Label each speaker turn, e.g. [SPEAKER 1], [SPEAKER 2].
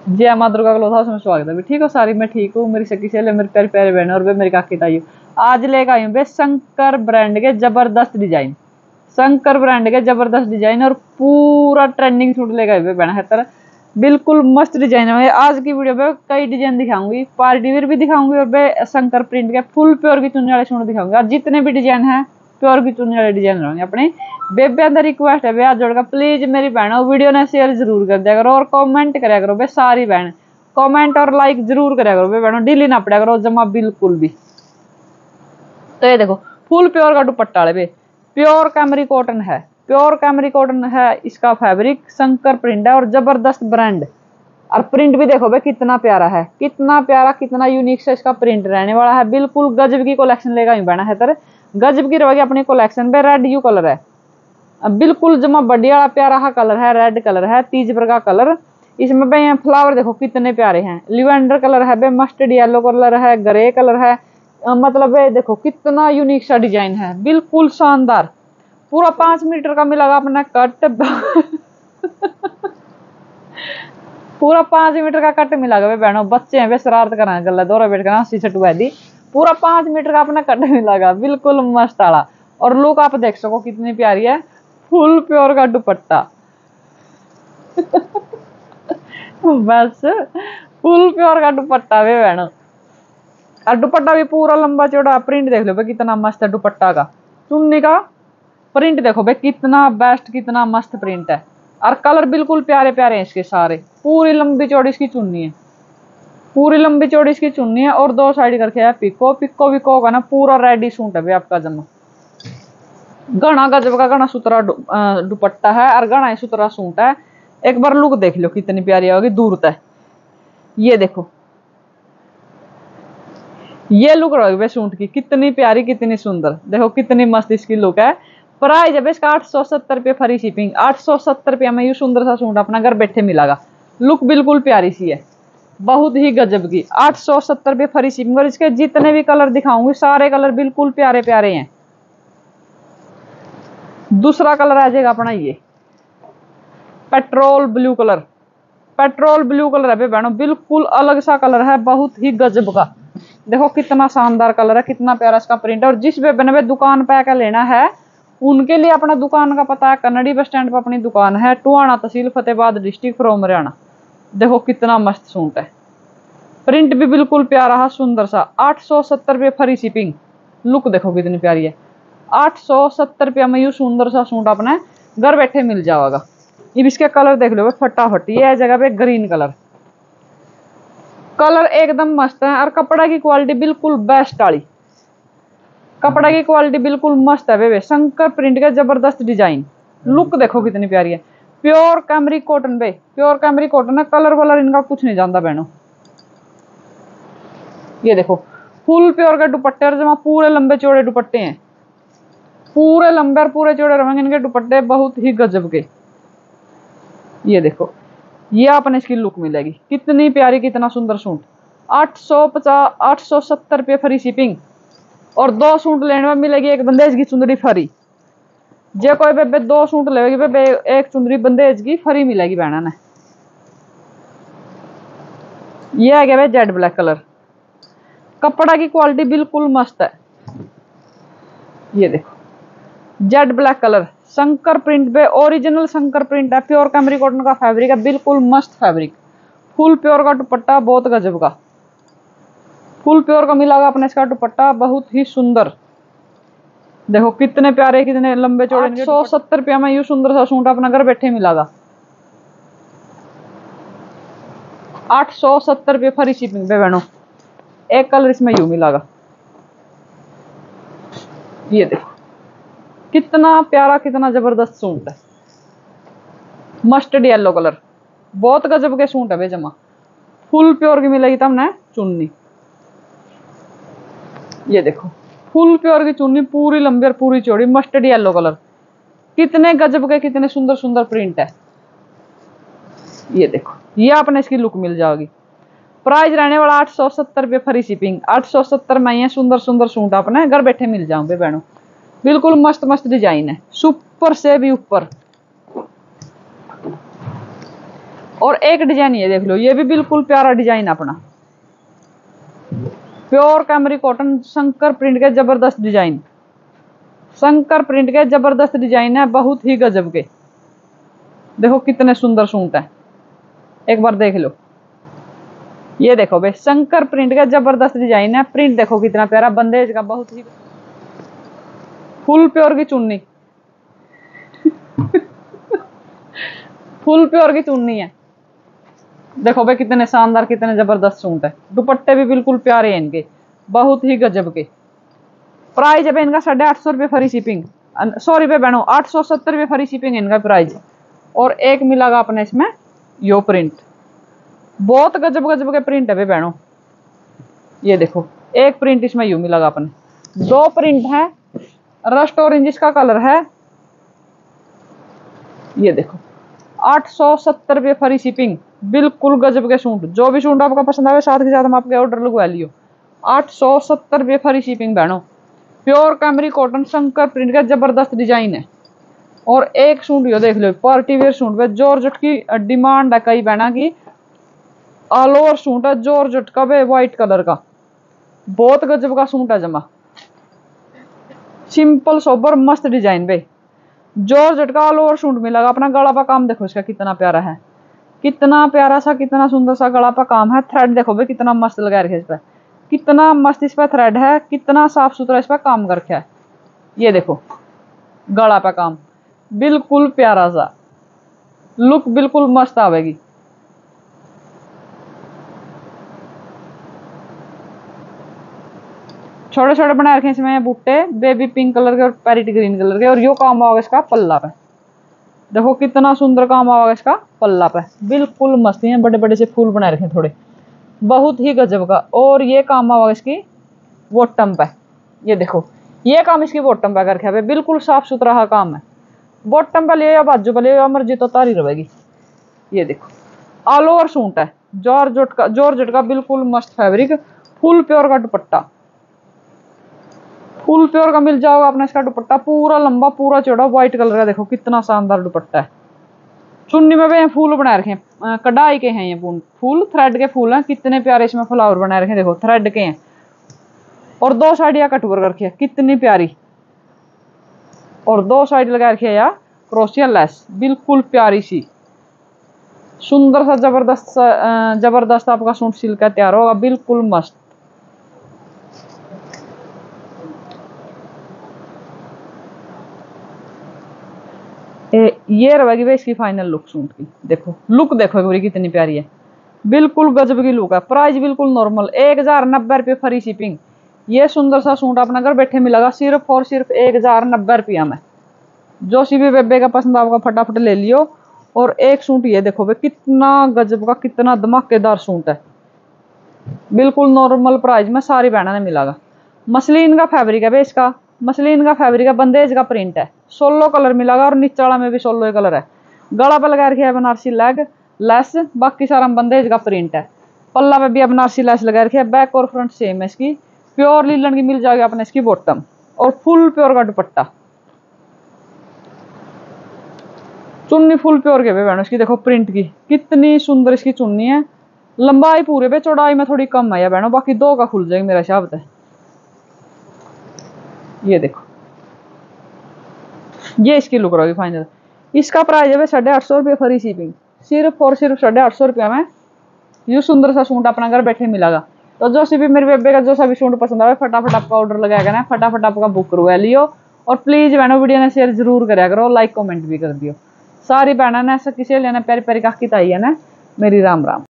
[SPEAKER 1] जय माँ Durga cloth house में स्वागत है। ठीक हो सारी? मैं ठीक हूँ। मेरी सखी सहेली, मेरे प्यारे प्यारे बहन और वे मेरी काकी ताई। आज लेकर आई हूँ बे शंकर ब्रांड के जबरदस्त डिजाइन। शंकर ब्रांड के जबरदस्त डिजाइन और पूरा ट्रेंडिंग सूट लेकर आई हुए बहन है तरह। बिल्कुल मस्त डिजाइन है। आज की वीडियो पे कई डिजाइन दिखाऊंगी, पार्टी वेयर भी दिखाऊंगी और बे शंकर प्रिंट के फुल प्योर की चुन्नी वाले सूट दिखाऊंगी। और जितने भी डिजाइन है प्योर की चुन्नी वाले डिजाइन रहेंगे अपने। बेबे अंदर रिक्वेस्ट है हाथ जोड़कर, प्लीज मेरी बहनों वीडियो ने शेयर जरूर कर दिया करो और कमेंट कराया करो बे। सारी बहन कमेंट और लाइक जरूर कराया करो बे बहनों, डिली ना पड़ा करो जमा बिल्कुल भी। तो ये देखो फुल प्योर का दुपट्टा वाले बे, प्योर कैमरी कॉटन है, प्योर कैमरी कॉटन है। इसका फैब्रिक शंकर प्रिंट है और जबरदस्त ब्रांड। और प्रिंट भी देखो बे कितना प्यारा है, कितना प्यारा, कितना यूनिक से इसका प्रिंट रहने वाला है। बिल्कुल गजब की कलेक्शन लेगा ही बहना है तेरे, गजब की रहेगी अपनी कलेक्शन पे। रेड यू कलर है, बिल्कुल जमा बढ़िया वाला प्यारा हा कलर है, रेड कलर है, तीज पर का कलर। इसमें भाई फ्लावर देखो कितने प्यारे हैं। लिवेंडर कलर है बे, मस्टर्ड येलो कलर है, ग्रे कलर है। मतलब ये देखो कितना यूनिक सा डिजाइन है, बिल्कुल शानदार। पूरा 5 मीटर का मिलेगा अपना कट पूरा 5 मीटर का कट मिलेगा वे बहनों। बच्चे हैं वे शरारत कर रहे हैं, गला दौरा बैठ कर हंसी छटवा दी। पूरा 5 मीटर का अपना कट मिलेगा, बिल्कुल मस्त आला। और लुक आप देख सको कितनी प्यारी है। फुल प्योर का दुपट्टा बस फुल प्योर का दुपट्टा वे बहनों। और दुपट्टा भी पूरा लंबा चौड़ा। प्रिंट देख लो भाई कितना मस्त है दुपट्टा का। चुन्नी का प्रिंट देखो भाई कितना बेस्ट, कितना मस्त प्रिंट है। और कलर बिल्कुल प्यारे प्यारे हैं इसके सारे। पूरी लंबी चौड़ी इसकी चुन्नी है, पूरी लंबी चौड़ी इसकी चुन्नी है। और 2 साइड करके है पिको, पिको विको का ना पूरा रेडी सूट है भाई आपका जमा। घना गजब का घना सुतरा दुपट्टा है और घना सुतरा सूट है। एक बार लुक देख लो कितनी प्यारी होगी दूर तक। ये देखो ये लुक रही है सूट की, कितनी प्यारी, कितनी सुंदर। देखो कितनी मस्त इसकी लुक है। प्राइस है इसका 870 रुपये फ्री शिपिंग। 870 रुपये में ये सुंदर सा सूट अपना घर बैठे मिलेगा। लुक बिल्कुल प्यारी सी है, बहुत ही गजब की। 870 रुपये फ्री शिपिंग। और इसके जितने भी कलर दिखाऊंगी सारे कलर बिल्कुल प्यारे प्यारे हैं। दूसरा कलर आ जाएगा अपना ये petrol blue colour. Petrol blue colour है बहनों, बिल्कुल अलग सा कलर है, बहुत ही गजब का। देखो कितना शानदार कलर है, कितना प्यारा इसका प्रिंट है। और जिस बे दुकान पे आकर लेना है उनके लिए अपना दुकान का पता है कन्नड़ी बस स्टैंड पर अपनी दुकान है, टुहाना तहसील फतेहाबाद डिस्ट्रिक्ट फ्रॉम हरियाणा। देखो कितना मस्त सूट है, प्रिंट भी बिल्कुल प्यारा है, सुंदर सा। 870 रुपये फ्री शिपिंग। लुक देखो कितनी प्यारी है। 870 रुपया में यू सुंदर सा सूट अपने घर बैठे मिल जाएगा। अब इसके कलर देख लो फटाफट। ये जगह पे ग्रीन कलर, कलर एकदम मस्त है। और कपड़ा की क्वालिटी बिल्कुल बेस्ट वाली, कपड़ा की क्वालिटी बिल्कुल मस्त है वे। शंकर प्रिंट का जबरदस्त डिजाइन। लुक देखो कितनी प्यारी है। प्योर कैमरिक कॉटन पे, प्योर कैमरिक कॉटन है। कलर वलर इनका कुछ नहीं जानता बहनों। ये देखो फुल प्योर के दुपट्टे और जमा पूरे लंबे चौड़े दुपट्टे हैं, पूरे लंबे और पूरे चौड़े रहेंगे इनके दुपट्टे, बहुत ही गजब के। ये देखो ये आपने इसकी लुक मिलेगी, कितनी प्यारी, कितना सुंदर सूट। 870 रुपये फ्री शिपिंग। और 2 सूट लेने में मिलेगी एक बंदेज की चुंदड़ी फ्री। जे कोई बेबे 2 सूट लेगी बेबे एक चुंदड़ी बंदेज की फ्री मिलेगी बहना ने। ये आ गया भाई जेड ब्लैक कलर। कपड़ा की क्वालिटी बिल्कुल मस्त है। ये देखो jet black colour, Shankar print पे, ओरिजिनल शंकर प्रिंट है। प्योर कैमरी कॉटन का फैब्रिक है, बिल्कुल मस्त फैब्रिक। फुल प्योर का दुपट्टा बहुत गजब का, फुल प्योर का मिलेगा अपने इसका दुपट्टा, बहुत ही सुंदर। देखो कितने प्यारे, कितने लंबे चौड़े। 870 रुपया में यू सुंदर सा सूट अपना घर बैठे मिलेगा। 870 रुपये फ्री शिपिंग पे बहनों। एक कलर इसमें यू मिलेगा। ये देखो कितना प्यारा, कितना जबरदस्त सूट है। मस्टर्ड येलो कलर, बहुत गजब के सूट है वे जमा। फुल प्योर की मिलेगी तमने चुन्नी। ये देखो फुल प्योर की चुन्नी, पूरी लंबी और पूरी चौड़ी, मस्टर्ड येलो कलर। कितने गजब के, कितने सुंदर सुंदर प्रिंट है। ये देखो ये आपने इसकी लुक मिल जाएगी। प्राइस रहने वाला 870 रुपये फ्री शिपिंग। 870 में ये सुंदर सुंदर सूट अपने घर बैठे मिल जाओगे बहनों। बिल्कुल मस्त मस्त डिजाइन है, सुपर से भी ऊपर। और एक डिजाइन ये देख लो, ये भी बिल्कुल प्यारा डिजाइन अपना, pure cambric cotton Shankar print के जबरदस्त डिजाइन, शंकर प्रिंट के जबरदस्त डिजाइन है, बहुत ही गजब के। देखो कितने सुंदर सूट है, एक बार देख लो। ये देखो भाई शंकर प्रिंट का जबरदस्त डिजाइन है, प्रिंट देखो कितना प्यारा, बंदेज का, बहुत ही फुल प्योर की चुन्नी फुल प्योर की चुन्नी है। देखो भाई कितने शानदार, कितने जबरदस्त सूट है। दुपट्टे भी बिल्कुल प्यारे हैं इनके, बहुत ही गजब के। प्राइस है इनका 850 रुपये फ्री शिपिंग, सॉरी पे बहनों 870 रुपये फ्री शिपिंग इनका प्राइस। और एक मिलेगा अपने इसमें यो प्रिंट, बहुत गजब गजब के प्रिंट है बहनों। ये देखो एक प्रिंट इसमें यू मिलेगा अपने, दो प्रिंट है, रस्ट ऑरेंज इसका कलर है। ये देखो 870 रुपये फ्री शिपिंग, बिल्कुल गजब के सूट। जो भी सूट आपका पसंद आवे साथ के साथ हम आपके ऑर्डर लगवा लियो। 870 रुपये फ्री शिपिंग बहनों, pure cambric cotton Shankar print का जबरदस्त डिजाइन है। और एक सूट यो देख लो, पार्टी वेयर सूट पे जॉर्जेट की डिमांड है कई बहना की, ऑल ओवर सूट है जॉर्जेट का वे व्हाइट कलर का, बहुत गजब का सूट है जमा, सिंपल सोबर मस्त डिजाइन भाई। जॉर्जेट का ऑल ओवर सूट मिलेगा अपना। गला पर काम देखो इसका कितना प्यारा है, कितना प्यारा सा, कितना सुंदर सा गला पर काम है। थ्रेड देखो भाई कितना मस्त लगा रखे इस पर, कितना मस्त इस पर थ्रेड है, कितना साफ सुथरा इस पर काम कर रखा है। ये देखो गला पर काम बिल्कुल प्यारा सा, लुक बिल्कुल मस्त आवेगी। छोटे छोटे बना रखे इसमें बूटे, बेबी पिंक कलर के और पैरेट ग्रीन कलर के। और यो काम होगा इसका पल्ला पे, देखो कितना सुंदर काम होगा इसका पल्ला पे, बिल्कुल मस्त है। बड़े बड़े से फूल बना रखे थोड़े, बहुत ही गजब का। और ये काम होगा इसकी बॉटम पे, ये देखो ये काम इसकी बॉटम पे कर रखा है, बिल्कुल साफ सुथरा काम है। बॉटम पे ले या बाजू पे ले या मर्जी तो तारी रहेगी। ये देखो ऑल ओवर सूट है जॉर्जेट का बिल्कुल मस्त फैब्रिक, फुल प्योर का दुपट्टा, फुल प्योर का मिल जाएगा अपना इसका दुपट्टा, पूरा लंबा पूरा चौड़ा व्हाइट कलर का। देखो कितना शानदार दुपट्टा है। चुन्नी में भी फूल बना रखे हैं, कढ़ाई के हैं ये फूल, थ्रेड के फूल हैं, कितने प्यारे इसमें फ्लावर बना रखे हैं, देखो थ्रेड के हैं। और दो साइड या कटवर कर रखी है कितनी प्यारी, और दो साइड लगा रखी है या क्रोशिया लेस, बिल्कुल प्यारी सी, सुंदर सा जबरदस्त आपका सूट सिल का तैयार होगा, बिल्कुल मस्त। ये रहेगी भाई इसकी फाइनल लुक सूट की। देखो लुक देखो कितनी प्यारी है, बिल्कुल गजब की लुक है। प्राइस बिल्कुल नॉर्मल 1090 रुपये फ्री शिपिंग। ये सुंदर सा सूट अपना घर बैठे मिलेगा सिर्फ और सिर्फ 1090 रुपया में। जो सी भी बेबे का पसंद आपका फटाफट ले लियो। और एक सूट ये देखो भाई कितना गजब का, कितना धमाकेदार सूट है, बिल्कुल नॉर्मल प्राइस में सारी बहना ने मिलेगा। मसलिन का फैब्रिक है भाई इसका, मसलिन का फैब्रिक है, बंदेज का प्रिंट है, सोलो कलर मिलेगा। और नीचे वाला में भी सोलो कलर है। गला पे लगा रखी है बनारसी लेस, बाकी सारा बंदेज का प्रिंट है। पल्ला पे भी बनारसी लेस लगा रखी है, बैक और फ्रंट सेम है इसकी। प्योर लीलन की मिल जाएगी अपने इसकी बॉटम, और फुल प्योर का दुपट्टा, चुन्नी फुल प्योर के बहनों इसकी। देखो प्रिंट की कितनी सुंदर इसकी चुन्नी है, लंबाई पूरे पे, चौड़ाई में थोड़ी कम है बहनों, बाकी दो का खुल जाएगी मेरा हिसाब से। ये देखो ये इसकी लुक रहेगी फाइनल। इसका प्राइस है 850 रुपये फ्री शिपिंग, सिर्फ और सिर्फ 850 रुपया में ये सुंदर सा सूट अपना घर बैठे मिलेगा। तो जो सी भी मेरे बेबे का जो सा भी सूट पसंद आए फटाफट आपका ऑर्डर लगाएगा ना, फटाफट आपका बुक करवा लियो। और प्लीज बहनों वीडियो ने शेयर जरूर कराया करो, लाइक कमेंट भी कर दियो। सारी बहना ने ऐसा किसी लेना प्यारी प्यारी काकी ताई है ना, मेरी राम राम।